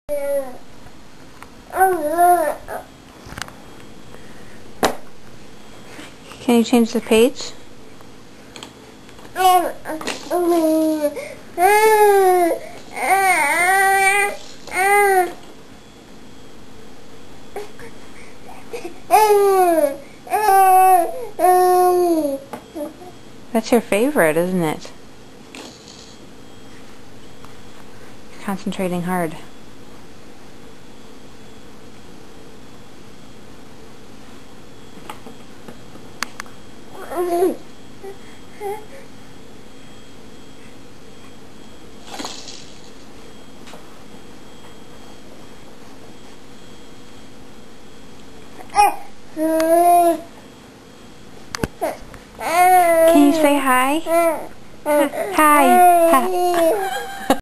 Can you change the page? That's your favorite, isn't it? You're concentrating hard. Can you say hi? Hi. Hi.